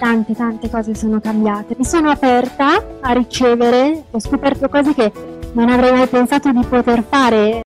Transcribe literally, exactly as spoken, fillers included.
tante tante cose sono cambiate. Mi sono aperta a ricevere, ho scoperto cose che non avrei mai pensato di poter fare.